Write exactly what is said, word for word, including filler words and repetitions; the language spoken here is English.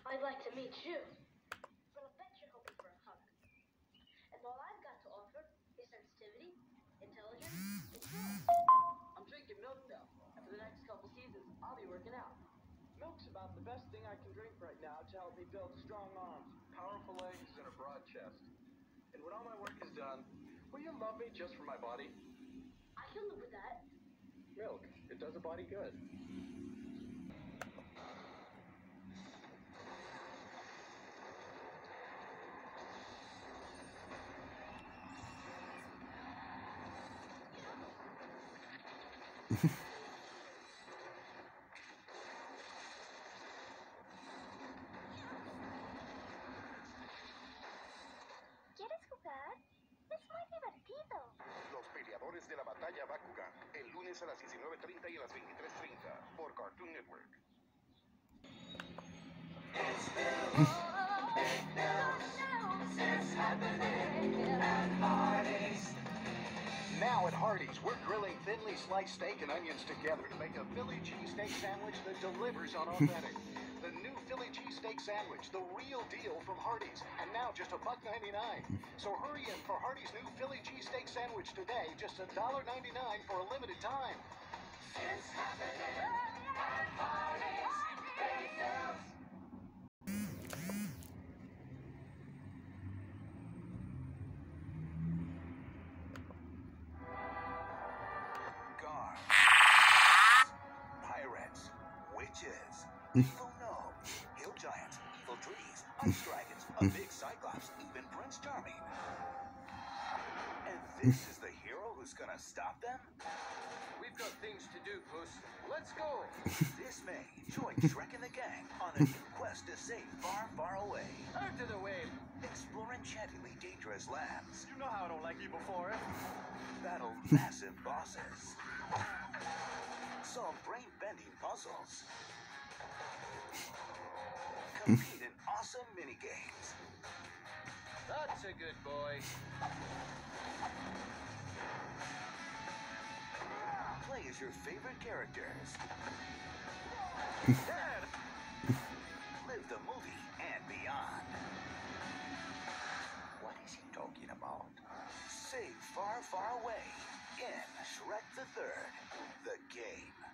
I'd like to meet you. But I bet you're hoping for a hug. And all I've got to offer is sensitivity, intelligence, and joy. I'm drinking milk now, and for the next couple seasons, I'll be working out. Milk's about the best thing I can drink right now to help me build strong arms, powerful legs, and a broad chest. And when all my work is done, will you love me just for my body? I can live with that. Milk, it does a body good. ¿Quieres jugar? Es muy divertido. Los peleadores de la batalla Bakugan, el lunes a las diecinueve treinta y a las veintitrés treinta por Cartoon Network. Now at Hardee's, we're grilling thinly sliced steak and onions together to make a Philly cheesesteak sandwich that delivers on authentic. The new Philly cheesesteak sandwich, the real deal from Hardee's, and now just a buck ninety-nine. So hurry in for Hardee's new Philly cheesesteak sandwich today, just a dollar ninety-nine for a limited time. It's happening at Hardee's. Guards, pirates, witches, evil gnomes, hill giants, evil trees, ice dragons, a big cyclops, even Prince Charming. And this is the hero who's gonna stop them? We've got things to do, Puss. Let's go! This May, join Shrek and the gang on a new quest to save far, far away. Out of the way! Explore enchantingly dangerous lands. You know how I don't like you before. Battle massive bosses. Solve brain-bending puzzles. Compete in awesome minigames. That's a good boy. Play as your favorite characters. Dad! Live the movie and beyond. What is he talking about? Save far, far away in Shrek the Third, the game.